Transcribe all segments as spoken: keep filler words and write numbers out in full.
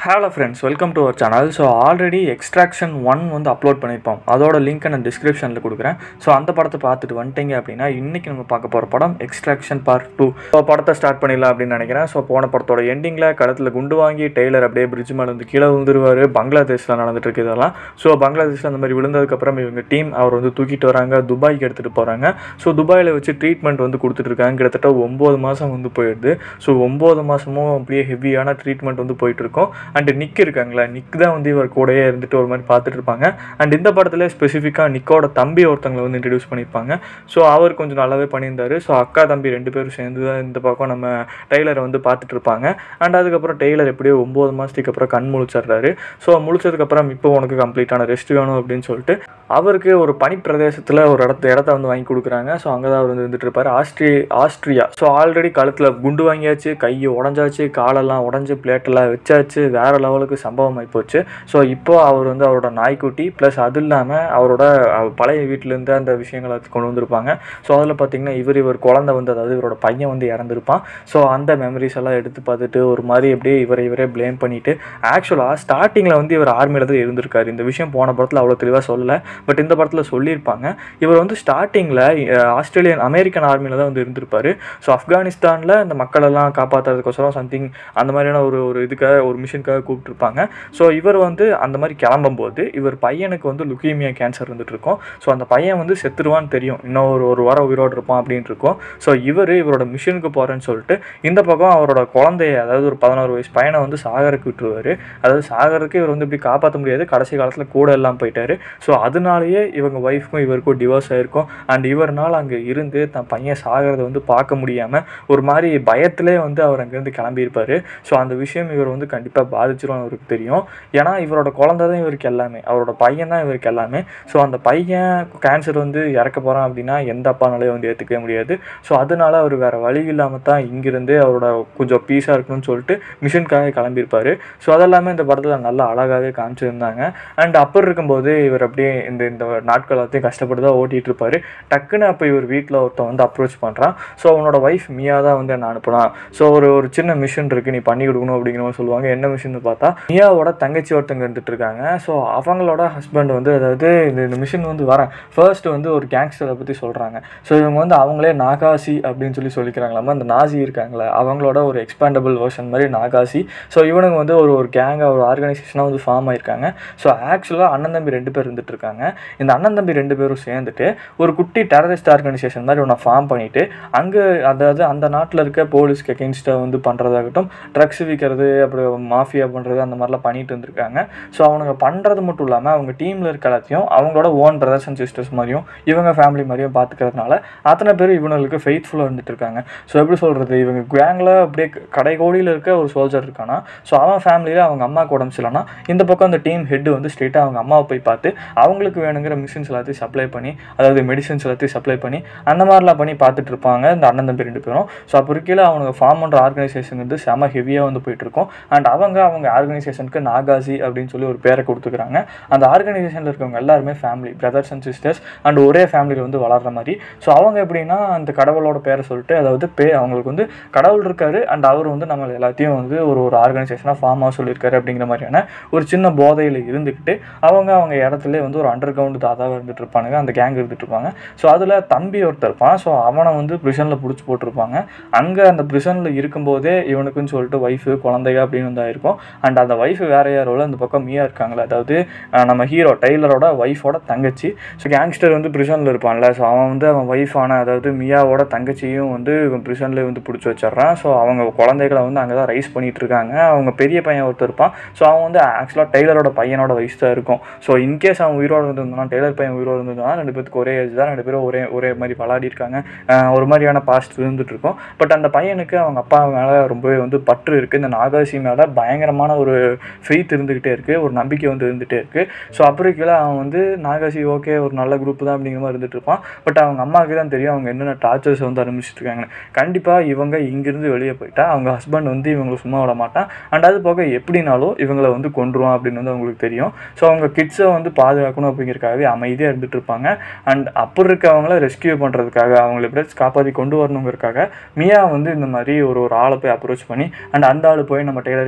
Hello friends, welcome to our channel. So already extraction one வந்து upload பண்ணியிருப்போம். அதோட link நான் டிஸ்கிரிப்ஷனில் கொடுக்குறேன். ஸோ அந்த படத்தை பார்த்துட்டு வந்துட்டீங்க அப்படின்னா இன்றைக்கி நம்ம பார்க்க போகிற படம் எக்ஸ்ட்ராக்ஷன் பார்ட் டூ. ஸோ படத்தை ஸ்டார்ட் பண்ணிடலாம் அப்படின்னு நினைக்கிறேன். ஸோ போன படத்தோட எண்டிங்கில் கழுத்தில் குண்டு வாங்கி டெய்லர் அப்படியே பிரிட்ஜ் மேலே வந்து கீழே விழுந்துருவார். பங்களாதேஷில் நடந்துட்டு இருக்கு இதெல்லாம். ஸோ பங்களாதேஷில் அந்த மாதிரி விழுந்ததுக்கப்புறம் இவங்க டீம் அவர் வந்து தூக்கிட்டு வராங்க, துபாய்க்கு எடுத்துகிட்டு போகிறாங்க. ஸோ துபாயில் வச்சு ட்ரீட்மெண்ட் வந்து கொடுத்துட்ருக்காங்க. கிட்டத்தட்ட ஒம்பது மாதம் வந்து போயிடுது. ஸோ ஒம்பது மாதமும் அப்படியே ஹெவியான ட்ரீட்மெண்ட் வந்து போயிட்டுருக்கோம். அண்ட் நிக் இருக்காங்களா, நிக் தான் வந்து இவர் கூடயே இருந்துட்டு ஒரு மாதிரி பார்த்துட்டு இருப்பாங்க. அண்ட் இந்த படத்தில் ஸ்பெசிஃபிக்காக நிக்கோட தம்பி ஒருத்தங்களை வந்து இன்ட்ரடியூஸ் பண்ணியிருப்பாங்க. ஸோ அவர் கொஞ்சம் நல்லாவே பண்ணியிருந்தார். ஸோ அக்கா தம்பி ரெண்டு பேரும் சேர்ந்து தான் இந்த பக்கம் நம்ம டெய்லரை வந்து பார்த்துட்டு இருப்பாங்க. அண்ட் அதுக்கப்புறம் டெய்லர் எப்படியோ ஒம்பது மாதத்துக்கு அப்புறம் கண் முழிச்சிடுறாரு. ஸோ முழிச்சதுக்கப்புறம் இப்போ உனக்கு கம்ப்ளீட்டான ரெஸ்ட் வேணும் அப்படின்னு சொல்லிட்டு அவருக்கு ஒரு பனி பிரதேசத்தில் ஒரு இடத்த இடத்த வந்து வாங்கி கொடுக்குறாங்க. ஸோ அங்கே தான் அவர் வந்து இருந்துட்டு இருப்பார். ஆஸ்ட்ரி ஆஸ்ட்ரியா ஸோ ஆல்ரெடி கழுத்தில் குண்டு வாங்கியாச்சு, கையை உடஞ்சாச்சு, காலெல்லாம் உடஞ்சி பிளேட்டெல்லாம் வச்சாச்சு, வேறு லெவலுக்கு சம்பவம் ஆகிப்போச்சு. ஸோ இப்போ அவர் வந்து அவரோட நாய்க்குட்டி ப்ளஸ் அது இல்லாமல் அவரோட பழைய வீட்டிலேருந்து அந்த விஷயங்களை கொண்டு வந்திருப்பாங்க. ஸோ அதில் பார்த்திங்கன்னா இவர் இவர் குழந்தை வந்து அதாவது இவரோட பையன் வந்து இறந்துருப்பான். ஸோ அந்த மெமரிஸ் எல்லாம் எடுத்து பார்த்துட்டு ஒரு மாதிரி அப்படியே இவரை இவரே ப்ளேம் பண்ணிவிட்டு ஆக்சுவலாக ஸ்டார்டிங்கில் வந்து இவர் ஆர்மியில் தான் இருந்திருக்காரு. இந்த விஷயம் போன படத்தில் அவ்வளோ தெளிவாக சொல்லலை, பட் இந்த படத்தில் சொல்லியிருப்பாங்க. இவர் வந்து ஸ்டார்டிங்கில் ஆஸ்திரேலியன் அமெரிக்கன் ஆர்மியில் தான் வந்து இருந்திருப்பார். ஸோ ஆப்கானிஸ்தானில் இந்த மக்களெல்லாம் காப்பாற்றுறதுக்கோசரம் சம்திங் அந்த மாதிரியான ஒரு ஒரு இதுக்காக ஒரு மிஷனுக்காக கூப்பிட்டுருப்பாங்க. ஸோ இவர் வந்து அந்த மாதிரி கிளம்பும்போது இவர் பையனுக்கு வந்து லுக்கீமியா கேன்சர் இருந்துட்டு இருக்கும். ஸோ அந்த பையன் வந்து செத்துருவான்னு தெரியும், இன்னும் ஒரு ஒரு வாரம் உயிரோடு இருப்பான் அப்படின்ட்டு இருக்கும். ஸோ இவர் இவரோட மிஷனுக்கு போகிறேன்னு சொல்லிட்டு இந்த பக்கம் அவரோட குழந்தைய அதாவது ஒரு பதினோரு வயசு பையனை வந்து சாகருக்கு விட்டுருவார். அதாவது சாகருக்கு இவர் வந்து இப்படி காப்பாற்ற முடியாது, கடைசி காலத்தில் கூட எல்லாம் போயிட்டார். ஸோ அதனாலேயே இவங்க ஒய்ஃபுக்கும் இவருக்கும் டிவோர்ஸ் ஆகிருக்கும். அண்ட் இவர்னால் அங்கே இருந்து தன் பையன் சாகிறத வந்து பார்க்க முடியாமல் ஒரு மாதிரி பயத்திலே வந்து அவர் அங்கேருந்து கிளம்பியிருப்பார். ஸோ அந்த விஷயம் இவர் வந்து கண்டிப்பாக பாதிச்சிரும் அவருக்கு தெரியும். ஏன்னா இவரோட குழந்தை தான் இவருக்கு எல்லாமே, அவரோட பையன் தான் இவருக்கு எல்லாமே. ஸோ அந்த பையன் கேன்சர் வந்து இறக்க போகிறான் அப்படின்னா எந்த அப்பானாலையும் வந்து ஏற்றுக்கவே முடியாது. ஸோ அதனால அவர் வேறு வழி இல்லாமல் தான் இங்கிருந்து அவரோட கொஞ்சம் பீஸாக இருக்கணும்னு சொல்லிட்டு மிஷனுக்காக கிளம்பியிருப்பார். ஸோ அதெல்லாமே இந்த படத்தில் நல்லா அழகாகவே காமிச்சிருந்தாங்க. அண்ட் அப்படி இருக்கும்போது இவர் அப்படியே இந்த இந்த நாட்கள் எல்லாத்தையும் கஷ்டப்பட்டு தான் ஓட்டிகிட்டு இருப்பார். டக்குன்னு அப்போ இவர் வீட்டில் ஒருத்தன் வந்து அப்ரோச் பண்ணுறான். ஸோ அவனோட ஒய்ஃப் மியா தான் வந்து என்ன அனுப்புனான். ஸோ ஒரு ஒரு சின்ன மிஷன் இருக்குது, நீ பண்ணி கொடுக்கணும் அப்படிங்கிற மாதிரி சொல்லுவாங்க. என்ன மிஷன் பார்த்தா மியாவோட தங்கச்சி ஒருத்தங்க இருந்துட்டு இருக்காங்க. ஸோ அவங்களோட ஹஸ்பண்ட் வந்து அதாவது இந்த இந்த மிஷன் வந்து வரேன் ஃபர்ஸ்ட் வந்து ஒரு கேங்ஸ்டரை பற்றி சொல்கிறாங்க. ஸோ இவங்க வந்து அவங்களே நாகாசி அப்படின்னு சொல்லி சொல்லிக்கிறாங்களாமா. அந்த நாசி இருக்காங்களே அவங்களோட ஒரு எக்ஸ்பேண்டபிள் வெர்ஷன் மாதிரி நாகாசி. ஸோ இவனுங்க வந்து ஒரு ஒரு கேங்காக ஒரு ஆர்கனைசேஷனாக வந்து ஃபார்ம் ஆயிருக்காங்க. ஸோ ஆக்சுவலாக அண்ணன் தம்பி ரெண்டு பேர் இருந்துட்டு இருக்காங்க. இந்த அண்ணன் தம்பி ரெண்டு பேரும் சேர்ந்துட்டு ஒரு குட்டி டெரரிஸ்ட் ஆர்கனைசேஷன் மாதிரி ஒன்று ஃபார்ம் பண்ணிவிட்டு அங்கே அதாவது அந்த நாட்டில் இருக்க போலீஸ்க்கு அகெயின்ஸ்டாக வந்து பண்ணுறதாகட்டும், ட்ரக்ஸ் விற்கிறது, அப்புறம் மாஃபியா பண்ணுறது, அந்த மாதிரிலாம் பண்ணிட்டு இருந்திருக்காங்க. ஸோ அவனுங்க பண்ணுறது மட்டும் இல்லாமல் அவங்க டீமில் இருக்க எல்லாத்தையும் அவங்களோட ஓன் பிரதர்ஸ் அண்ட் சிஸ்டர்ஸ் மாதிரியும் இவங்க ஃபேமிலி மாதிரியும் பார்த்துக்கிறதுனால அத்தனை பேர் இவங்களுக்கு ஃபெய்த்ஃபுல்லாக இருந்துட்டு இருக்காங்க. ஸோ எப்படி சொல்கிறது, இவங்க கேங்கில் அப்படியே கடைகோடியில் இருக்க ஒரு சோல்ஜர் இருக்கானா, ஸோ அவன் ஃபேமிலியில் அவங்க அம்மாவுக்கு உடம்பு சரியில்லைனா இந்த பக்கம் அந்த டீம் ஹெட் வந்து ஸ்ட்ரெயிட்டாக அவங்க அம்மாவை போய் பார்த்து அவங்களுக்கு வேணுங்கிற மிஷின்ஸ் எல்லாத்தையும் சப்ளை பண்ணி, அதாவது மெடிசன்ஸ் எல்லாத்தையும் சப்ளை பண்ணி அந்த மாதிரிலாம் பண்ணி பார்த்துட்டு இருப்பாங்க இந்த அண்ணன் தம்பி ரெண்டு பேரும். ஸோ அப்போ இருக்கையில் அவங்க ஃபார்ம் பண்ணுற ஆர்கனைசேஷன் வந்து செம ஹெவியாக வந்து போயிட்டுருக்கோம். அண்ட் அவங்க அவங்க ஆர்கனைசேஷனுக்கு நாகாசி அப்படின்னு சொல்லி ஒரு பேரை கொடுத்துக்கிறாங்க. அந்த ஆர்கனைசேஷனில் இருக்கவங்க எல்லாருமே family, brothers and sisters and ஒரே ஃபேமிலியில் வந்து வளர்கிற மாதிரி. ஸோ அவங்க எப்படின்னா அந்த கடவுளோட பேரை சொல்லிட்டு அதாவது பே அவங்களுக்கு வந்து கடவுள் இருக்காரு அண்ட் அவர் வந்து நம்ம எல்லாத்தையும் வந்து ஒரு ஒரு ஆர்கனைசேஷனாக ஃபார்ம் ஆக சொல்லியிருக்காரு அப்படிங்கிற மாதிரியான ஒரு சின்ன போதையில் இருந்துக்கிட்டு அவங்க அவங்க இடத்துல வந்து ஒரு அண்டர் கிரவுண்டு தாதாவாக இருந்துட்டு இருப்பானுங்க, அந்த கேங் இருந்துட்டு இருப்பாங்க. ஸோ அதில் தம்பி ஒருத்தர் இருப்பான். ஸோ அவனை வந்து பிரிசனில் பிடிச்சி போட்டிருப்பாங்க. அங்கே அந்த பிரிசனில் இருக்கும்போதே இவனுக்குன்னு சொல்லிட்டு ஒய்ஃபு குழந்தைங்க அப்படின்னு வந்து ஆயிருக்கும். அண்ட் அந்த ஒய்ஃபு வேற யாரோட அந்த பக்கம் மியா இருக்காங்களே, அதாவது நம்ம ஹீரோ டெய்லரோட ஒய்ஃபோட தங்கச்சி. ஸோ கேங்ஸ்டர் வந்து பிரிசனில் இருப்பான்ல, ஸோ அவன் வந்து அவன் ஒய்ஃபான அதாவது மியாவோட தங்கச்சியும் வந்து இவன் பிரிசன்லேயே வந்து பிடிச்சி வச்சிட்றான். ஸோ அவங்க குழந்தைகளை வந்து அங்கே தான் ரைஸ் பண்ணிட்டு இருக்காங்க. அவங்க பெரிய பையன் ஒருத்தர் இருப்பான். ஸோ அவன் வந்து ஆக்சுவலாக டெய்லரோட பையனோட வயசு தான் இருக்கும். ஸோ இன்கேஸ் அவன் உயிரோடு இருந்திருந்தான், டெய்லர் பையன் உயிரோடு இருந்திருந்தான், ரெண்டு பேருக்கு ஒரே ஏஜ் தான், ரெண்டு பேரும் ஒரே ஒரே மாதிரி விளையாடி இருக்காங்க, ஒரு மாதிரியான பாஸ்ட் இருந்துட்டு இருக்கும். பட் அந்த பையனுக்கு அவங்க அப்பா மேலே ரொம்பவே வந்து பற்று இருக்குது, இந்த நாகாசி மேலே பயங்கரமான ஒரு ஃபெய்த் இருந்துக்கிட்டே இருக்குது, ஒரு நம்பிக்கை வந்து இருந்துகிட்டே இருக்குது. ஸோ அப்புறம் கீழே அவன் வந்து நாகாசி ஓகே ஒரு நல்ல குரூப் தான் அப்படிங்கிற மாதிரி இருந்துட்டு இருப்பான். பட் அவங்க அம்மாவுக்கு தான் தெரியும் அவங்க என்னென்ன டார்ச்சர்ஸ் வந்து அனுபவிச்சுட்டு இருக்காங்க. கண்டிப்பாக இவங்க இங்கிருந்து வெளியே போயிட்டா அவங்க ஹஸ்பண்ட் வந்து இவங்களை சும்மா விட மாட்டான். அண்ட் அது போக எப்படினாலும் இவங்களை வந்து கொன்றுவான் அப்படின்னு வந்து அவங்களுக்கு தெரியும். ஸோ அவங்க கிட்ஸை வந்து பாதுகாக்கணும் அப்படிங்கிறதுக்காகவே அமைதியாக இருந்துட்டு இருப்பாங்க. அண்ட் அப்படி இருக்கவங்கள ரெஸ்கியூ பண்ணுறதுக்காக அவங்களை எப்படியாச்சும் காப்பாற்றி கொண்டு வரணுங்கிறதுக்காக மியா வந்து இந்த மாதிரி ஒரு ஒரு ஆளை போய் அப்ரோச் பண்ணி அண்ட் அந்த ஆள் போய் நம்ம டெய்லர்கிட்ட வந்து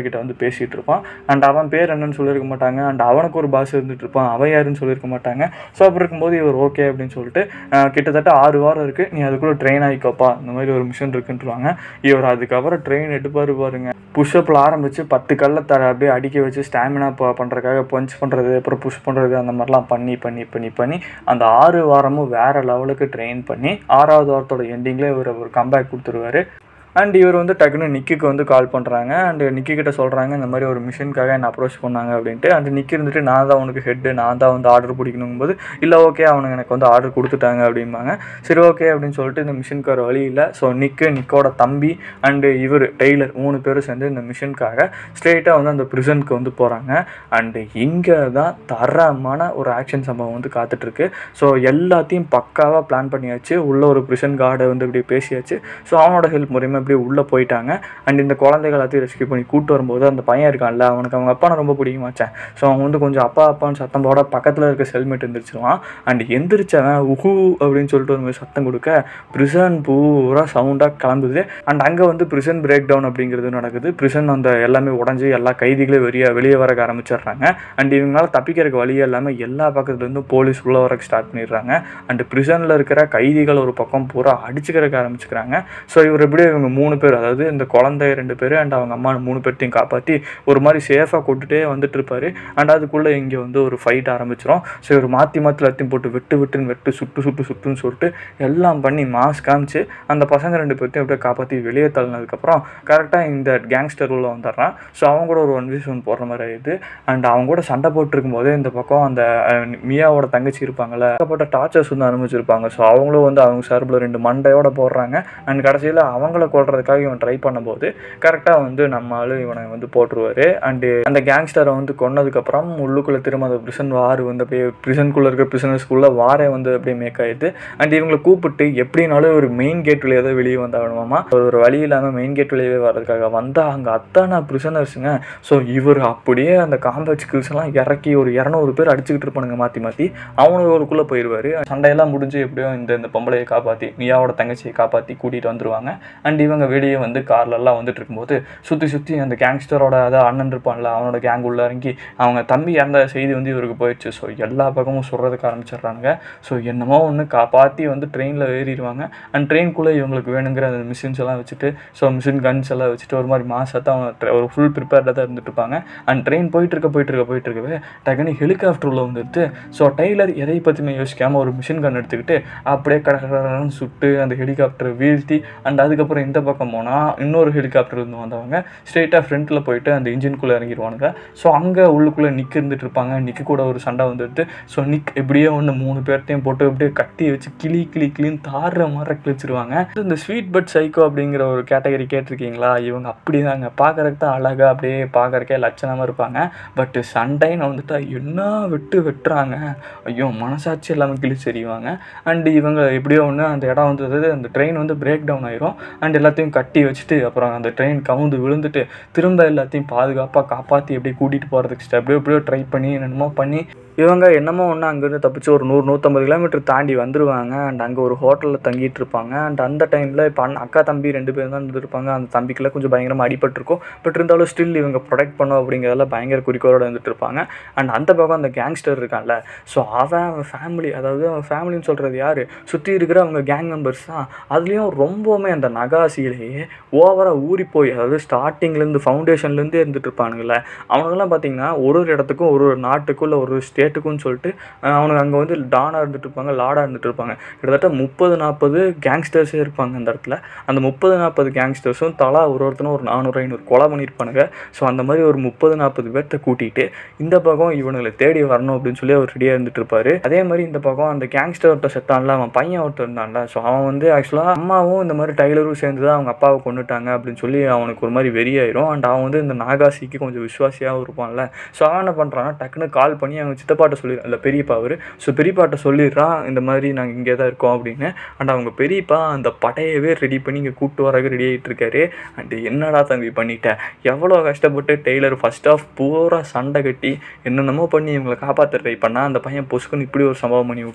பேசிகிட்டு இருப்பான். அண்ட் அவன் பேர் என்னன்னு சொல்லியிருக்க மாட்டாங்க. அண்ட் அவனுக்கு ஒரு பாஸ் இருந்துகிட்டு இருப்பான், அவன் யாருன்னு சொல்லியிருக்க மாட்டாங்க. ஸோ அப்படி இருக்கும்போது இவர் ஓகே அப்படின்னு சொல்லிட்டு கிட்டத்தட்ட ஆறு வாரம் இருக்குது, நீ அதுக்குள்ளே ட்ரெயின் ஆகிக்கோப்பா, இந்த மாதிரி ஒரு மிஷன் இருக்குன்ட்டுருவாங்க. இவர் அதுக்கப்புறம் ட்ரெயின் எடுப்பாரு பாருங்க. புஷ்அப்பில் ஆரம்பித்து பத்து கல்லை த அப்படியே அடிக்க வச்சு ஸ்டாமினா பண்ணுறதுக்காக பஞ்ச் பண்ணுறது, அப்புறம் புஷ் பண்ணுறது, அந்த மாதிரிலாம் பண்ணி பண்ணி பண்ணி பண்ணி அந்த ஆறு வாரமும் வேறு லெவலுக்கு ட்ரெயின் பண்ணி ஆறாவது வாரத்தோட எண்டிங்கில் இவர் ஒரு கம்பேக் கொடுத்துருவாரு. அண்ட் இவர் வந்து டக்குன்னு நிக்கிக்கு வந்து கால் பண்ணுறாங்க. அண்ட் நிக்கி கிட்ட சொல்கிறாங்க இந்த மாதிரி ஒரு மிஷனுக்காக என்னை அப்ரோச் பண்ணாங்க அப்படின்ட்டு. அண்ட் நிக்கி இருந்துட்டு நான் தான் உனக்கு ஹெட்டு, நான் தான் வந்து ஆர்டர் பிடிக்கணும் போது இல்லை ஓகே அவனுக்கு எனக்கு வந்து ஆர்டர் கொடுத்துட்டாங்க அப்படிம்பாங்க. சரி ஓகே அப்படின்னு சொல்லிட்டு இந்த மிஷனுக்கு ஒரு வழி இல்லை. ஸோ நிக்கு, நிக்கோட தம்பி அண்டு இவர் டெய்லர் மூணு பேரும் சேர்ந்து இந்த மிஷனுக்காக ஸ்ட்ரெயிட்டாக வந்து அந்த ப்ரிசனுக்கு வந்து போகிறாங்க. அண்டு இங்கே தான் தரமான ஒரு ஆக்ஷன் சம்பவம் வந்து காத்துட்ருக்கு. ஸோ எல்லாத்தையும் பக்காவாக பிளான் பண்ணியாச்சு. உள்ள ஒரு ப்ரிசன் கார்டை வந்து இப்படி பேசியாச்சு. ஸோ அவனோட ஹெல்ப் மூலியமாக அப்படியே உள்ளே போயிட்டாங்க. அண்ட் இந்த குழந்தைகள் எல்லாத்தையும் ரெஸ்கியூ பண்ணி கூப்பிட்டு வரும்போது அந்த பையன் இருக்கான்ல, அவனுக்கு அவங்க அப்பானை ரொம்ப பிடிக்குமாச்சேன். ஸோ அவன் வந்து கொஞ்சம் அப்பா அப்பான்னு சத்தம் போட பக்கத்தில் இருக்க செல்மெட் எந்திரிச்சிருவான். அண்ட் எந்திரிச்சவன் உஹூ அப்படின்னு சொல்லிட்டு ஒரு மாதிரி சத்தம் கொடுக்க ப்ரிசன் பூரா சவுண்டாக கிளம்புது. அண்ட் அங்கே வந்து ப்ரிசன் பிரேக் டவுன் அப்படிங்கிறது நடக்குது. ப்ரிசன் அந்த எல்லாமே உடஞ்சி எல்லா கைதிகளையும் வெளியே வெளியே வர ஆரம்பிச்சிடுறாங்க. அண்ட் இவங்களால தப்பிக்கிறதுக்கு வழியே எல்லாமே எல்லா பக்கத்துலேருந்து போலீஸ் உள்ள வரக்கு ஸ்டார்ட் பண்ணிடுறாங்க. அண்ட் ப்ரிசனில் இருக்கிற கைதிகள் ஒரு பக்கம் பூரா அடிச்சுக்கிறதுக்கு ஆரம்பிச்சுக்கிறாங்க. ஸோ இவர் எப்படியே இவங்க மூணு பேர், அதாவது இந்த குழந்தை ரெண்டு பேர் அண்ட் அவங்க அம்மா மூணு பேர்த்தையும் காப்பாற்றி ஒரு மாதிரி சேஃபாக கொண்டுட்டே வந்துட்டு இருப்பார். அண்ட் அதுக்குள்ளே இங்கே வந்து ஒரு ஃபைட் ஆரம்பிச்சிடும். ஸோ இவர் மாற்றி மாற்றி எல்லாத்தையும் போட்டு வெட்டு வெட்டுன்னு வெட்டு சுட்டு சுட்டு சுட்டுன்னு சொல்லிட்டு எல்லாம் பண்ணி மாஸ் காமிச்சு அந்த பசங்க ரெண்டு பேர்த்தையும் அப்படியே காப்பாற்றி வெளியே தள்ளினதுக்கப்புறம் கரெக்டாக இந்த கேங்ஸ்டர் உள்ள வந்துடுறான். ஸோ அவங்க கூட ஒரு ஒன் வீஸ் ஒன் போடுற மாதிரி ஆயிடுது. அண்ட் அவங்க கூட சண்டை போட்டுருக்கும் போதே இந்த பக்கம் அந்த மியாவோட தங்கச்சி இருப்பாங்கள்ல, ஏகப்பட்ட டார்ச்சர்ஸ் வந்து அனுபவிச்சிருப்பாங்க. ஸோ அவங்களும் வந்து அவங்க சார்பில் ரெண்டு மண்டையோட போடுறாங்க. அண்ட் கடைசியில் அவங்கள கொள்றதுக்காக இவன் ட்ரை பண்ணும்போது கரெக்டாக வந்து நம்ம ஆளு இவனை வந்து போட்டுருவார். அண்டு அந்த கேங்ஸ்டரை வந்து கொன்னதுக்கப்புறம் உள்ளுக்குள்ளே திரும்ப அந்த ப்ரிசன் வார் வந்து அப்படியே ப்ரிசனுக்குள்ளே இருக்கிற ப்ரிசனர்ஸ்குள்ளே வாரே வந்து அப்படியே மேக் ஆகிடுது. அண்ட் இவங்களை கூப்பிட்டு எப்படினாலும் ஒரு மெயின் கேட் வழியாக தான் வெளியே வந்தாகணுமாமா. ஒரு வழி இல்லாமல் மெயின் கேட் வெளியே வர்றதுக்காக வந்தால் அங்கே அத்தான ப்ரிசனர்ஸுங்க. ஸோ இவர் அப்படியே அந்த காம்பேட் ஸ்கில்ஸ் எல்லாம் இறக்கி ஒரு இரநூறு பேர் அடிச்சுக்கிட்டு இருப்பானுங்க மாற்றி மாற்றி. அவனுக்குள்ளே போயிடுவார். சண்டையெல்லாம் முடிஞ்சு எப்படியோ இந்த இந்த பொம்பளையை காப்பாற்றி மியாவோட தங்கச்சியை காப்பாற்றி கூட்டிகிட்டு வந்துடுவாங்க. அண்ட் இவங்க வெளியே வந்து கார்லெல்லாம் வந்துட்டு இருக்கும்போது சுற்றி சுற்றி அந்த கேங்ஸ்டரோட அதாவது அண்ணன் இருப்பான்ல, அவனோட கேங் உள்ள இறங்கி அவங்க தம்பி அந்த செய்தி வந்து இவருக்கு போயிடுச்சு. ஸோ எல்லா பக்கமும் சொல்கிறதுக்கு ஆரம்பிச்சிடுறாங்க. ஸோ என்னமோ ஒன்று காப்பாற்றி வந்து ட்ரெயினில் ஏறிடுவாங்க. அண்ட் ட்ரெயின்குள்ளே இவங்களுக்கு வேணுங்கிற அந்த மிஷின்ஸ் எல்லாம் வச்சுட்டு ஸோ மிஷின் கன்ஸ் எல்லாம் வச்சுட்டு ஒரு மாதிரி மாசாக அவங்க ஒரு ஃபுல் ப்ரிப்பேர்டாக தான் இருந்துட்டு இருப்பாங்க. அண்ட் ட்ரெயின் போயிட்டு இருக்க போயிட்டு இருக்க போயிட்டு இருக்கவே டக்குனு ஹெலிகாப்டர் உள்ள வந்துட்டு ஸோ டெய்லர் எதை பற்றியுமே யோசிக்காமல் ஒரு மிஷின் கன் எடுத்துக்கிட்டு அப்படியே கடற்கரை சுட்டு அந்த ஹெலிகாப்டரை வீழ்த்தி அண்ட் அதுக்கப்புறம் இந்த பக்கம் போனால் இன்னொரு ஹெலிகாப்டர் இருந்து வந்தவங்க ஸ்ட்ரெயிட்டாக ஃப்ரண்ட்டில் போயிட்டு அந்த இன்ஜின்குள்ளே இறங்கிடுவானுங்க. ஸோ அங்கே உள்ளுக்குள்ளே நிக் இருந்துட்டு இருப்பாங்க. நிக்கு கூட ஒரு சண்டை வந்துட்டு ஸோ நிக் எப்படியே ஒன்று மூணு பேர்த்தையும் போட்டு அப்படியே கட்டி வச்சு கிளி கிளி கிளின்னு தாடுற மாதிரி கிழிச்சிருவாங்க. இந்த ஸ்வீட் பட் சைக்கோ அப்படிங்கிற ஒரு கேட்டகரி கேட்டிருக்கீங்களா? இவங்க அப்படி தாங்க பார்க்குறதுக்கு தான் அழகாக அப்படியே பார்க்குறக்கே லட்சணமாக இருப்பாங்க. பட்டு சண்டைன்னு வந்துட்டா என்ன வெட்டு வெட்டுறாங்க, ஐயோ மனசாட்சி எல்லாமே கிழிச்செறிவாங்க. அண்டு இவங்க எப்படியோ ஒன்று அந்த இடம் வந்தது அந்த ட்ரெயின் வந்து பிரேக் டவுன் ஆயிரும். அண்ட் எல்லாத்தையும் கட்டி வச்சுட்டு அப்புறம் அந்த ட்ரெயின் கவுந்து விழுந்துட்டு திரும்ப எல்லாத்தையும் பாதுகாப்பாக காப்பாற்றி எப்படியே கூட்டிகிட்டு போகிறதுக்கு ஸ்டெப் எப்படியோ ட்ரை பண்ணி என்னமோ பண்ணி இவங்க என்னமோ ஒன்று அங்கேருந்து தப்பிச்சு ஒரு நூறு நூற்றம்பது கிலோமீட்டர் தாண்டி வந்துடுவாங்க. அண்ட் அங்கே ஒரு ஹோட்டலில் தங்கிட்டு இருப்பாங்க. அண்ட் அந்த டைமில் இப்போ அண்ணன் அக்கா தம்பி ரெண்டு பேரும் தான் இருந்துருப்பாங்க. அந்த தம்பிக்கெல்லாம் கொஞ்சம் பயங்கரமாக அடிபட்டிருக்கும். பட் இருந்தாலும் ஸ்டில் இவங்க ப்ரொடெக்ட் பண்ணோம் அப்படிங்கிறதெல்லாம் பயங்கர குறிக்கோளோடு வந்துட்டு இருப்பாங்க. அண்ட் அந்த பக்கம் அந்த கேங்ஸ்டர் இருக்கான்ல, ஸோ அவன் அவன் ஃபேமிலி, அதாவது அவன் ஃபேமிலின்னு சொல்கிறது யார், சுற்றி இருக்கிற அவங்க கேங் மெம்பர்ஸ் தான். அதுலேயும் ரொம்பவுமே அந்த நகாசிலேயே ஓவராக ஊறி போய், அதாவது ஸ்டார்டிங்லேருந்து ஃபவுண்டேஷன்லேருந்தே இருந்துட்டு இருப்பானுங்களே அவனுங்கெல்லாம் பார்த்திங்கன்னா ஒரு ஒரு இடத்துக்கும் ஒரு ஒரு நாட்டுக்கும் இல்லை ஒரு ஸ்டேட்டுக்குன்னு சொல்லிட்டு அவனுக்கு அங்கே வந்து டானாக இருந்துட்டு இருப்பாங்க, லாடாக இருந்துட்டு இருப்பாங்க. கிட்டத்தட்ட முப்பது நாற்பது கேங்ஸ்டர்ஸே இருப்பாங்க அந்த இடத்துல. அந்த முப்பது நாற்பது கேங்ஸ்டர்ஸும் தலா ஒரு ஒருத்தனும் ஒரு நானூறு ஐநூறு கொலை பண்ணியிருப்பானுங்க. ஸோ அந்த மாதிரி ஒரு முப்பது நாற்பது பேர்த்த கூட்டிகிட்டு இந்த பக்கம் இவனுங்களை தேடி வரணும் அப்படின்னு சொல்லி அவர் ரெடியாக இருந்துட்டு இருப்பார். அதே மாதிரி இந்த பக்கம் அந்த கேங்ஸ்டர் ஒருத்தர் செத்தான்ல, அவன் பையன் ஒருத்தர் இருந்தான்ல, ஸோ அவன் வந்து ஆக்சுவலாக அம்மாவும் இந்த மாதிரி டைலரும் சேர்ந்து தான் அவங்க அப்பாவை கொண்டுட்டாங்க அப்படின்னு சொல்லி அவனுக்கு ஒரு மாதிரி வெறியாயிரும். அண்ட் அவன் வந்து இந்த நாகாசிக்கு கொஞ்சம் விசுவாசியாகவும் இருப்பான்ல. ஸோ அவன் என்ன பண்ணுறான்னா டக்குன்னு கால் பண்ணி அவங்க சித்தப்பாட்ட சொல்லி இல்லை பெரியப்பா அவர் ஸோ பெரியப்பாட்ட சொல்லிடுறான் இந்த மாதிரி நாங்கள் இங்கே தான் இருக்கோம் அப்படின்னு. அண்ட் அவங்க பெரியப்பா அந்த படையவே ரெடி பண்ணி இங்கே கூப்பிட்டு வரக்கு ரெடி ஆகிட்டு இருக்காரு. அண்டு என்னடா தம்பி பண்ணிட்டேன், எவ்வளோ கஷ்டப்பட்டு டெய்லர் ஃபர்ஸ்ட் ஆஃப் பூரா சண்டை கட்டி என்னென்னமோ பண்ணி இவங்களை காப்பாற்ற ட்ரை பண்ணால் அந்த பையன் பொசுக்குன்னு இப்படி ஒரு சம்பவம் பண்ணி விட்டான்.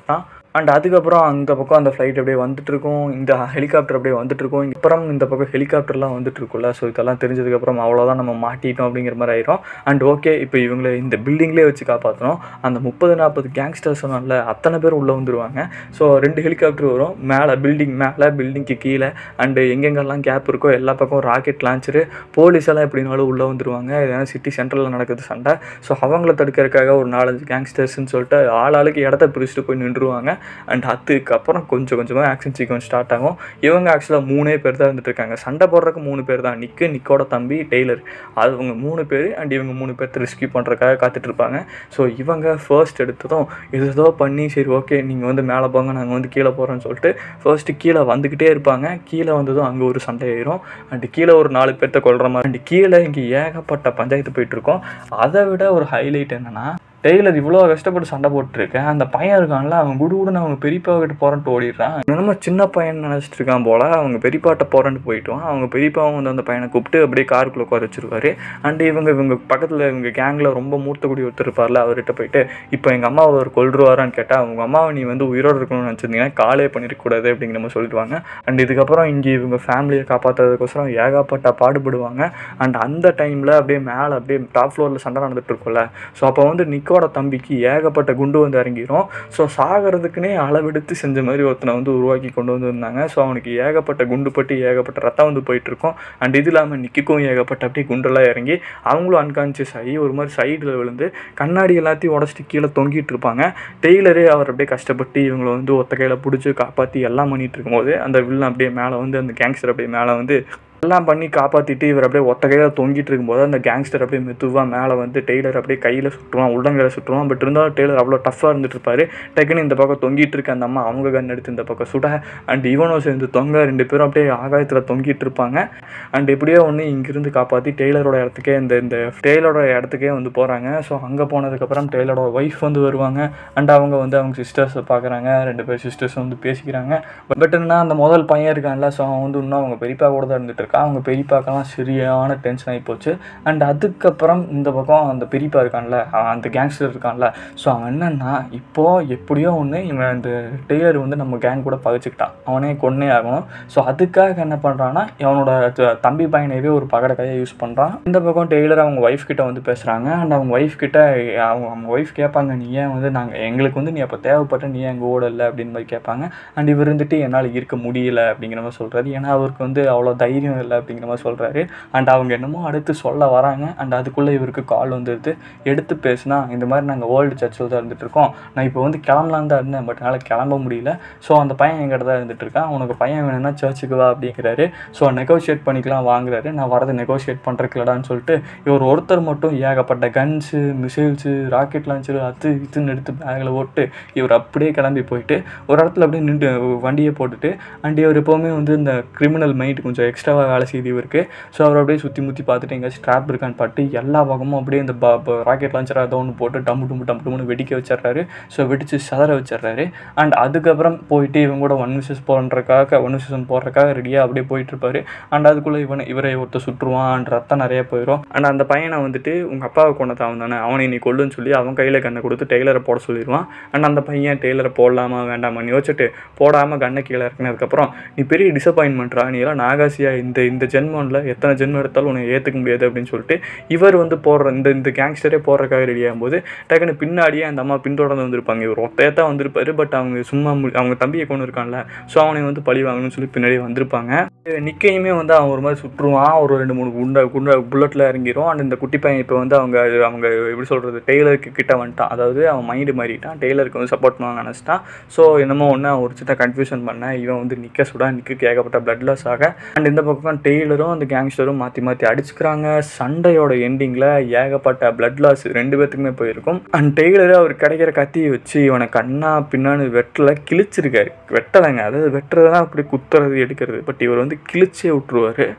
அண்ட் அதுக்கப்புறம் அந்த பக்கம் அந்த ஃப்ளைட் அப்படியே வந்துட்டுருக்கும், இந்த ஹெலிகாப்டர் அப்படியே வந்துட்டுருக்கும். அப்புறம் இந்த பக்கம் ஹெலிகாப்டர்லாம் வந்துட்டுருக்குல்ல. ஸோ இதெல்லாம் தெரிஞ்சதுக்கப்புறம் அவ்வளோதான், நம்ம மாட்டிட்டோம் அப்படிங்கிற மாதிரி ஆயிரும். அண்ட் ஓகே, இப்போ இவங்களை இந்த பில்டிங்லேயே வச்சு காப்பாற்றணும். அந்த முப்பது நாற்பது கேங்ஸ்டர்ஸ் சொன்னால அத்தனை பேர் உள்ளே வந்துடுவாங்க. ஸோ ரெண்டு ஹெலிகாப்டர் வரும், மேலே பில்டிங் மேலே பில்டிங்க்கு கீழே அண்டு எங்கெங்கெல்லாம் கேப் இருக்கோ எல்லா பக்கம் ராக்கெட் லான்ச்சரு, போலீஸ் எல்லாம் எப்படினாலும் உள்ளே வந்துடுவாங்க. ஏன்னா சிட்டி சென்ட்ரலில் நடக்குது சண்டை. ஸோ அவங்கள தடுக்கிறதுக்காக ஒரு நாலஞ்சு கேங்ஸ்டர்ஸ்ன்னு சொல்லிட்டு ஆள் ஆளுக்கு இடத்த பிரிச்சுட்டு போய் நின்றுவாங்க. அண்ட் அதுக்கப்புறம் கொஞ்சம் கொஞ்சமாக ஆக்ஷன் சீக்வன்ஸ் ஸ்டார்ட் ஆகும். இவங்க ஆக்சுவலாக மூணே பேர் தான் இருந்துட்டு இருக்காங்க. சண்டை போடுறதுக்கு மூணு பேர் தான், நிக்கு, நிக்கோட தம்பி, டெய்லர். அது இவங்க மூணு பேர். அண்ட் இவங்க மூணு பேர்த்து ரெஸ்கியூ பண்ணுறதுக்காக காத்துட்ருப்பாங்க. ஸோ இவங்க ஃபர்ஸ்ட் எடுத்ததும் ஏதோ பண்ணி சரி ஓகே நீங்கள் வந்து மேலே போங்க, நாங்கள் வந்து கீழே போகிறோன்னு சொல்லிட்டு ஃபர்ஸ்ட்டு கீழே வந்துக்கிட்டே இருப்பாங்க. கீழே வந்ததும் அங்கே ஒரு சண்டை ஆயிரும். அண்ட் கீழே ஒரு நாலு பேர்த்த கொள்கிற மாதிரி. அண்ட் கீழே இங்கே ஏகப்பட்ட பஞ்சாயத்து போயிட்டுருக்கோம். அதை விட ஒரு ஹைலைட் என்னென்னா, டெய்லர் இவ்வளோ கஷ்டப்பட்டு சண்டை போட்டுருக்கேன், அந்த பையன் இருக்கான்ல அவன் குடு குடுன்னு அவங்க பெரியப்பா கிட்ட போகிறேன்ட்டு ஓடிடுறான். நம்ம சின்ன பையன் நினச்சிட்டு இருக்கான் போல். அவங்க பெரியப்பாட்ட போகிறேன்ட்டு போயிட்டோம். அவங்க பெரியப்பாவும் வந்து அந்த பையனை கூப்பிட்டு அப்படியே காருக்குள்ளே உட்கார வச்சிருவாரு. அண்ட் இவங்க இவங்க பக்கத்தில் இவங்க கேங்கில் ரொம்ப மூத்தக்கூடிய ஒருத்தர் இருப்பார்ல, அவர்கிட்ட போயிட்டு இப்போ எங்கள் அம்மாவை அவர் கொல்றுவாரான்னு கேட்டால், அவங்க அம்மாவை நீ வந்து உயிரோடு இருக்கணும்னு நினச்சிருந்தீங்கன்னா காலே பண்ணிருக்கக்கூடாது அப்படிங்கிற மாதிரி சொல்லிடுவாங்க. அண்ட் இதுக்கப்புறம் இங்கே இவங்க ஃபேமிலியை காப்பாற்றுறதுக்கோசரம் ஏகப்பட்ட பாடுபடுவாங்க. அண்ட் அந்த டைமில் அப்படியே மேலே அப்படியே டாப் ஃப்ளோரில் சண்டை நடந்துட்டு இருக்கும்ல. ஸோ அப்போ வந்து நிக்கோட தம்பிக்கு ஏகப்பட்ட குண்டு வந்து இறங்கிடும். ஸோ சாகிறதுக்குனே அளவெடுத்து செஞ்ச மாதிரி ஒருத்தனை வந்து உருவாக்கி கொண்டு வந்து இருந்தாங்க. ஸோ அவனுக்கு ஏகப்பட்ட குண்டு பட்டு ஏகப்பட்ட ரத்தம் வந்து போயிட்டுருக்கும். அண்ட் இது இல்லாமல் நிக்கிக்கும் ஏகப்பட்ட அப்படியே குண்டெல்லாம் இறங்கி அவங்களும் அன்கான்சியஸ் ஆகி ஒரு மாதிரி சைடில் விழுந்து கண்ணாடி எல்லாத்தையும் உடச்சிட்டு கீழே தொங்கிட்டு இருப்பாங்க. டெய்லரே அவர் அப்படியே கஷ்டப்பட்டு இவங்களை வந்து ஒத்த கையில் பிடிச்சி காப்பாற்றி எல்லாம் பண்ணிகிட்டு இருக்கும்போது அந்த வில்லன் அப்படியே மேலே வந்து அந்த கேங்ஸ்டர் அப்படியே மேலே வந்து எல்லாம் பண்ணி காப்பாற்றிட்டு இவர் அப்படியே ஒத்த கையில் தொங்கிட்டு இருக்கும்போது அந்த கேங்ஸ்டர் அப்படியே மெதுவாக மேலே வந்து டெய்லர் அப்படியே கையில் சுட்டுருவான், உள்ளங்கையில் சுட்டுருவான். பட் இருந்தாலும் டெய்லர் அவ்வளோ டஃப்பாக இருந்துட்டு இருப்பார். டக்குன்னு இந்த பக்கம் தொங்கிட்டு இருக்க அந்த அம்மா அவங்க கண் எடுத்து இந்த பக்கம் சுட அண்ட் இவனும் சேர்ந்து தொங்க ரெண்டு பேரும் அப்படியே ஆகாயத்தில் தொங்கிட்டு இருப்பாங்க. அண்ட் எப்படியோ ஒன்று இங்கிருந்து காப்பாற்றி டெய்லரோட இடத்துக்கே இந்த இந்த டெய்லரோட இடத்துக்கே வந்து போகிறாங்க. ஸோ அங்கே போனதுக்கப்புறம் டெய்லரோட ஒய்ஃப் வந்து வருவாங்க. அண்ட் அவங்க வந்து அவங்க சிஸ்டர்ஸை பார்க்குறாங்க. ரெண்டு பேர் சிஸ்டர்ஸ் வந்து பேசிக்கிறாங்க. பட் என்ன அந்த முதல் பையன் இருக்கான்ல, ஸோ அவன் வந்து இன்னும் அவங்க பெரியப்பா கூட தான் இருந்துட்டு அவங்க பெரியப்பாக்கெல்லாம் சரியான டென்ஷன் ஆகி போச்சு. அண்ட் அதுக்கப்புறம் இந்த பக்கம் அந்த பெரியப்பா இருக்கான்ல, அந்த கேங்ஸ்டர் இருக்கான்ல, ஸோ அவன் என்னன்னா இப்போது எப்படியோ ஒன்று இவன் இந்த டெய்லர் வந்து நம்ம கேங் கூட பகைச்சிக்கிட்டான், அவனே கொன்னே ஆகணும். ஸோ அதுக்காக என்ன பண்ணுறான்னா இவனோட தம்பி பையனையே ஒரு பகட கையை யூஸ் பண்ணுறான். இந்த பக்கம் டெய்லர் அவங்க ஒய்ஃப் கிட்ட வந்து பேசுகிறாங்க. அண்ட் அவங்க ஒய்ஃப் கிட்ட அவங்க அவங்க ஒய்ஃப் கேட்பாங்க, நீ ஏன் வந்து நாங்கள் எங்களுக்கு வந்து நீ அப்போ தேவைப்பட்ட நீ எங்கள் ஓட இல்லை அப்படின்னு மாதிரி கேட்பாங்க. அண்ட் இவர் இருந்துட்டு என்னால் இருக்க முடியல அப்படிங்கிற மாதிரி சொல்கிறாரு. ஏன்னா அவருக்கு வந்து அவ்வளோ தைரியம் இல்லை அப்படிங்கிற மாதிரி சொல்கிறாரு. அண்ட் அவங்க என்னமோ அடுத்து சொல்ல வராங்க. அண்ட் அதுக்குள்ளே இவருக்கு கால் வந்துடுது. எடுத்து பேசுனா இந்த மாதிரி நாங்கள் ஓல்டு சர்ச்சில் தான் இருந்துட்டு இருக்கோம், நான் இப்போ வந்து கிளம்பலாம் தான் இருந்தேன், பட் என்னால் கிளம்ப முடியல. ஸோ அந்த பையன் எங்கிட்ட தான் இருந்துட்டு இருக்கான், உனக்கு பையன் வேணும்னா சர்ச்சுக்கு வா அப்படிங்கிறாரு. ஸோ நெகோஷியேட் பண்ணிக்கலாம் வாங்குறாரு. நான் வரதை நெகோஷியேட் பண்ணுறதுலடான்னு சொல்லிட்டு இவர் ஒருத்தர் மட்டும் ஏகப்பட்ட கன்ஸு, மிசைல்ஸு, ராக்கெட் லான்ச்சரு அது இதுன்னு எடுத்து பேக்கில் ஓட்டு இவர் அப்படியே கிளம்பி போயிட்டு ஒரு இடத்துல அப்படியே நின்று வண்டியை போட்டுட்டு. அண்ட் இவர் எப்போவுமே வந்து இந்த கிரிமினல் மைண்ட் கொஞ்சம் எக்ஸ்ட்ராவாக வேலை செய்து இவருக்கு. ஸோ அவர் அப்படியே சுற்றி முற்றி பார்த்துட்டு எங்கேயாச்சும் ட்ராப் இருக்கான்னு பார்த்து எல்லா பக்கமும் அப்படியே இந்த ராக்கெட் லான்ச்சர் அதை ஒன்று போட்டு டம்மு டும்பு டம்மு டும்னு வெடிக்க வச்சிட்றாரு. ஸோ வெடிச்சு சதற வச்சிட்றாரு. அண்ட் அதுக்கப்புறம் போயிட்டு இவங்க கூட ஒன் விசஸ் போடுறதுக்காக ஒன் விசஸ் போடுறதுக்காக ரெடியாக அப்படியே போயிட்டுருப்பாரு. அண்ட் அதுக்குள்ளே இவனை இவரை ஒருத்தர் சுட்டுருவான். அண்ட் ரத்தம் நிறைய போயிடும். அண்ட் அந்த பையனை வந்துட்டு உங்கள் அப்பாவை கொண்டது அவன் தானே, அவனை நீ கொல்லுன்னு சொல்லி அவன் கையில் கண்ணை கொடுத்து டெய்லரை போட சொல்லிடுவான். அண்ட் அந்த பையன் டெய்லரை போடலாமா வேண்டாமான்னு யோசிச்சுட்டு போடாமல் கண்ணை கீழே இறக்குனதுக்கப்புறம் நீ பெரிய டிசப்பாயின்மெண்ட்ரா, நீ எல்லாம் நாகாசியா, இந்த இந்த ஜென்மனில் எத்தனை ஜென்மம் எடுத்தாலும் உன்னை ஏற்றுக்க முடியாது அப்படின்னு சொல்லிட்டு இவர் வந்து போடுற இந்த இந்த கேங்ஸ்டரே போடுறக்காக ரெடி ஆகும்போது டக்குன்னு பின்னாடியே அந்த அம்மா பின்தொடர்ந்து வந்திருப்பாங்க. இவர் ஒத்தையத்தான் வந்திருப்பாரு. பட் அவங்க சும்மா அவங்க தம்பியை கொண்டு இருக்கான்ல, ஸோ அவனை வந்து பழி வாங்கணும்னு சொல்லி பின்னாடியே வந்திருப்பாங்க. நிக்கையுமே வந்து அவன் ஒரு மாதிரி சுற்றுவான். ஒரு ரெண்டு மூணு குண்டை குண்டை புல்லட்டில் இறங்கிடும். அண்ட் இந்த குட்டி பையன் இப்போ வந்து அவங்க அவங்க எப்படி சொல்கிறது டெய்லருக்கு கிட்ட வந்துட்டான். அதாவது அவன் மைண்டு மாறிட்டான், டெய்லருக்கு வந்து சப்போர்ட் பண்ணுவாங்க நினச்சிட்டான். ஸோ என்னமோ ஒன்று ஒரு சின்ன கன்ஃபியூஷன் பண்ணேன். இவன் வந்து நிற்க சுடா நிற்க ஏகப்பட்ட பிளட் லாஸ் ஆக. அண்ட் இந்த பக்கம் டெய்லரும் அந்த கேங்ஸ்டரும் மாற்றி மாற்றி அடிச்சுக்கிறாங்க. சண்டையோட எண்டிங்கில் ஏகப்பட்ட பிளட் லாஸ் ரெண்டு பேர்த்துக்குமே போயிருக்கும். அண்ட் டெய்லரு அவர் கிடைக்கிற கத்தியை வச்சு இவனை கண்ணா பின்னான்னு வெட்டலை கிழிச்சிருக்காரு. வெட்டலைங்க, அதாவது வெட்டுறதுனா அப்படி குத்துறது எடுக்கிறது. பட் இவர் வந்து கிழிச்சே விட்டுருவார்.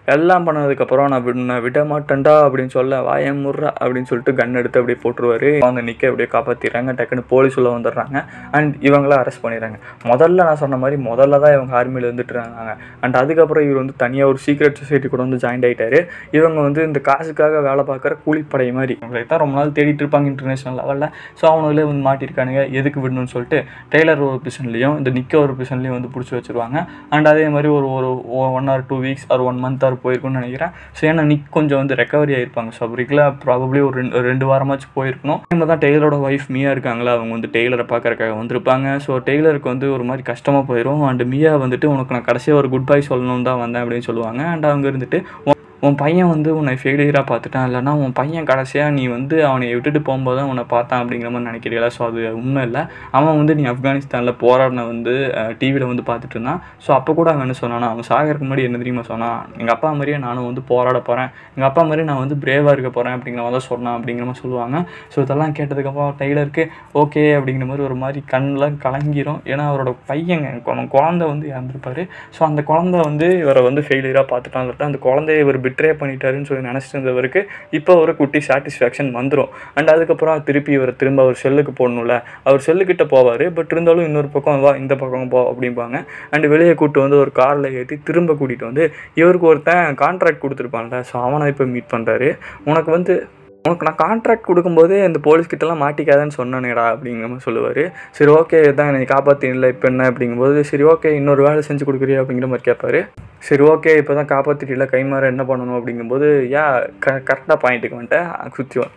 எல்லாம் பண்ணதுக்கப்புறம் நான் விட நான் விட மாட்டேன்டா அப்படின்னு சொல்ல வாயம் முர்றா அப்படின்னு சொல்லிட்டு கன் எடுத்து அப்படியே போட்டுருவாரு. அவங்க நிற்க அப்படியே காப்பாற்றிடுறாங்க. டக்குன்னு போலீஸ் உள்ள வந்துடுறாங்க. அண்ட் இவங்கள அரெஸ்ட் பண்ணிடுறாங்க. முதல்ல நான் சொன்ன மாதிரி முதல்ல தான் இவங்க ஆர்மியில் இருந்துட்டு இருந்தாங்க. அண்ட் அதுக்கப்புறம் இவர் வந்து தனியாக ஒரு சீக்ரெட் சொசைட்டி கூட வந்து ஜாயின் ஆகிட்டாரு. இவங்க வந்து இந்த காசுக்காக வேலை பார்க்குற கூலிப்படை மாதிரி இவங்களை தான் ரொம்ப நாள் தேடிட்டு இருப்பாங்க இன்டர்நேஷனல் லெவலில். ஸோ அவங்களே வந்து மாட்டிருக்கானுங்க. எதுக்கு விடணும்னு சொல்லிட்டு டெய்லர் ஒரு பிரிசன்லையும் இந்த நிக்க ஒரு பிரிசன்லையும் வந்து பிடிச்சி வச்சுருவாங்க. அண்ட் அதே மாதிரி ஒரு ஒரு one or two weeks or one month or போயிருக்குன்னு நினைக்கிறேன். ஸோ ஏன்னா நிக் கொஞ்சம் வந்து ரெக்கவரி ஆகிருப்பாங்க. ஸோ அப்படிக்குல ப்ராபப்ளி ஒரு ரெண்டு ரெண்டு வாரமாச்சும் போயிருக்கணும். இவங்க தான் டெய்லரோட ஒய்ஃப் மியா இருக்காங்களா, அவங்க வந்து டெய்லரை பார்க்கறக்காக வந்திருப்பாங்க. ஸோ டெய்லருக்கு வந்து ஒரு மாதிரி கஷ்டமாக போயிடும். அண்ட் மியா வந்துட்டு உனக்கு நான் கடைசியாக ஒரு குட் பை சொல்லணும்னு தான் வந்தேன் அப்படின்னு சொல்லுவாங்க. அண்ட் அவங்க இருந்துட்டு உன் பையன் வந்து உன்னை ஃபெயிலியராக பார்த்துட்டான், இல்லைனா உன் பையன் கடைசியாக நீ வந்து அவனை விட்டுட்டு போகும்போது தான் உன்னை பார்த்தான் அப்படிங்கிற மாதிரி நினைக்கிறீங்களா? ஸோ அது உண்மை இல்லை. அவன் வந்து நீ ஆப்கானிஸ்தானில் போராடின வந்து டிவியில் வந்து பார்த்துட்டு இருந்தான். ஸோ அப்போ கூட அவன் என்ன சொன்னானா, அவன் சாகிறதுக்கு முன்னாடி என்ன தெரியுமா சொன்னான், எங்கள் அப்பா மாதிரியே நானும் வந்து போராட போகிறேன், எங்கள் அப்பா மாதிரி நான் வந்து பிரேவாக இருக்க போகிறேன் அப்படிங்கிற மாதிரி தான் சொன்னான் அப்படிங்கிற மாதிரி சொல்லுவாங்க. ஸோ இதெல்லாம் கேட்டதுக்கப்புறம் டெய்லருக்கு ஓகே அப்படிங்கிற மாதிரி ஒரு மாதிரி கண்ணெலாம் கலங்கிரும். ஏன்னா அவரோட பையங்க அவன் குழந்தை வந்து இறந்துருப்பார். ஸோ அந்த குழந்தை வந்து இவரை வந்து ஃபெயிலியராக பார்த்துட்டான் சொல்லிட்டு அந்த குழந்தைய இவர் பிட்ரே பண்ணிட்டாருன்னு சொல்லி நினச்சிட்டு இருந்தவருக்கு இப்போ ஒரு குட்டி சாட்டிஸ்ஃபேக்ஷன் வந்துடும். அண்ட் அதுக்கப்புறம் திருப்பி இவர் திரும்ப அவர் செல்லுக்கு போடணும்ல, அவர் செல்லுக்கிட்ட போவார். பட் இருந்தாலும் இன்னொரு பக்கம் வா இந்த பக்கம் போ அப்படிம்பாங்க. அண்ட் வெளியே கூப்பிட்டு வந்து ஒரு காரில் ஏற்றி திரும்ப கூட்டிகிட்டு வந்து இவருக்கு ஒருத்தன் கான்ட்ராக்ட் கொடுத்துருப்பான்ல, ஸோ அவனை இப்போ மீட் பண்ணுறாரு. உனக்கு வந்து உனக்கு நான் கான்ட்ராக்ட் கொடுக்கும்போதே இந்த போலீஸ்கிட்டலாம் மாட்டிக்காதன்னு சொன்னானேடா அப்படிங்கிற மாதிரி சொல்லுவார். சரி ஓகே தான் என்னை காப்பாற்றினில்ல இப்போ என்ன அப்படிங்கும்போது சரி ஓகே இன்னொரு வேலை செஞ்சு கொடுக்குறியா அப்படிங்கிற மாதிரி கேட்பாரு. சரி ஓகே இப்போ தான் காப்பாற்றிட்டில கை மாற என்ன பண்ணணும் அப்படிங்கும்போது யா க கரெக்டாக பாயிண்ட்டுக்கு வந்துட்டேன் சுற்றிவான்.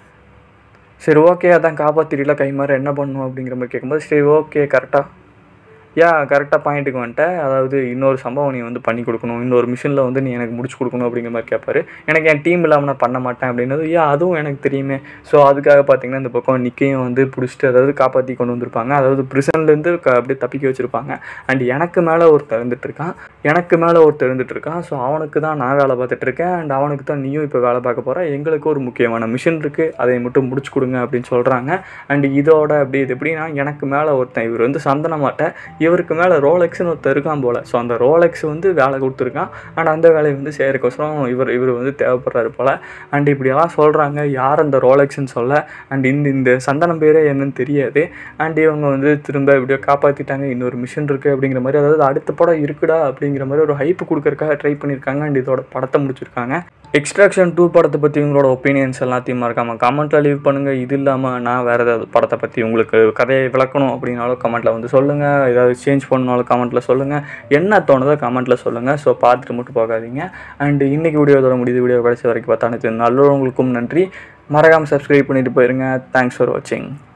சரி ஓகே அதான் காப்பாற்றிட்டில கை மாற என்ன பண்ணணும் அப்படிங்கிற மாதிரி கேட்கும்போது சரி ஓகே கரெக்டாக யா கரெக்டாக பாயிண்ட்டுக்கு வந்துட்டேன். அதாவது இன்னொரு சம்பவம் நீ வந்து பண்ணி கொடுக்கணும், இன்னொரு மிஷினில் வந்து நீ எனக்கு முடிச்சு கொடுக்கணும் அப்படிங்கிற மாதிரி கேட்பாரு. எனக்கு என் டீம் இல்லாமல் நான் பண்ண மாட்டேன் அப்படின்னது யா அதுவும் எனக்கு தெரியுமே. ஸோ அதுக்காக பார்த்தீங்கன்னா இந்த பக்கம் நிக்கையும் வந்து பிடிச்சிட்டு அதாவது காப்பாற்றி கொண்டு வந்திருப்பாங்க. அதாவது பிரிசன்லேருந்து க அப்படியே தப்பிக்க வச்சுருப்பாங்க. அண்ட் எனக்கு மேலே ஒருத்தர் இருந்துகிட்ருக்கான் எனக்கு மேலே ஒருத்தர் இருந்துகிட்ருக்கான் ஸோ அவனுக்கு தான் நான் வேலை பார்த்துட்ருக்கேன். அண்ட் அவனுக்கு தான் நீயும் இப்போ வேலை பார்க்க போகிற. எங்களுக்கு ஒரு முக்கியமான மிஷின் இருக்குது, அதை மட்டும் முடிச்சு கொடுங்க அப்படின்னு சொல்கிறாங்க. அண்ட் இதோட அப்படி இது எப்படின்னா எனக்கு மேலே ஒருத்தன் இவர் வந்து சந்தன மாட்டை இவருக்கு மேலே ரோலெக்ஸ்னு ஒருத்தர் இருக்கான் போல். ஸோ அந்த ரோலெக்ஸ் வந்து வேலை கொடுத்துருக்கான். அண்ட் அந்த வேலையை வந்து செய்கிறக்கோசரம் இவர் இவர் வந்து தேவைப்படுறாரு போல். அண்ட் இப்படியெல்லாம் சொல்கிறாங்க. யார் அந்த ரோலெக்ஸ்ன்னு சொல்ல அண்ட் இந்த இந்த சந்தனம் பேரே என்னன்னு தெரியாது. அண்ட் இவங்க வந்து திரும்ப இப்படியோ காப்பாற்றிட்டாங்க, இன்னொரு மிஷின் இருக்குது அப்படிங்கிற மாதிரி, அதாவது அடுத்த படம் இருக்குடா அப்படிங்கிற மாதிரி ஒரு ஹைப்பு கொடுக்கறக்காக ட்ரை பண்ணியிருக்காங்க. அண்ட் இதோட படத்தை முடிச்சிருக்காங்க. எக்ஸ்ட்ராக்ஷன் டூ படத்தை பற்றி உங்களோட ஒப்பீனியன்ஸ் எல்லாத்தையும் மறக்காமல் கமெண்ட்டில் லீவ் பண்ணுங்கள். இது இல்லாமல் நான் வேறு ஏதாவது படத்தை பற்றி உங்களுக்கு கதையை விளக்கணும் அப்படின்னாலும் கமெண்ட்டில் வந்து சொல்லுங்கள். ஏதாவது சேஞ்ச் பண்ணாலும் கமெண்ட்டில் சொல்லுங்கள். என்ன தோணுதோ கமெண்ட்டில் சொல்லுங்கள். ஸோ பார்த்துட்டு மட்டும் போகாதீங்க. அண்ட் இன்றைக்கி வீடியோதோட முடிவு வீடியோ கடைசி வரைக்கும் பார்த்தா நல்லவங்களுக்கும் நன்றி. மறக்காமல் சப்ஸ்கிரைப் பண்ணிட்டு போயிருங்க. தேங்க்ஸ் ஃபார் வாட்சிங்.